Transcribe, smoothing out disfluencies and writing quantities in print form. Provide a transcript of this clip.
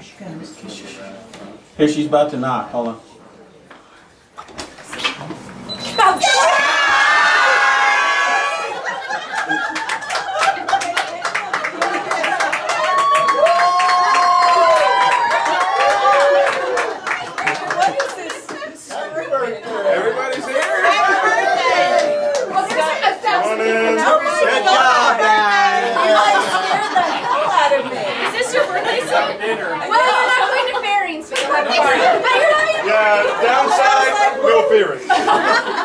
Here, she's about to knock. Hold on. Everybody's here. Good job, guys. Is this your birthday song? Well, you're not going to Fairings for the party. Yeah, downside, Will Fearing.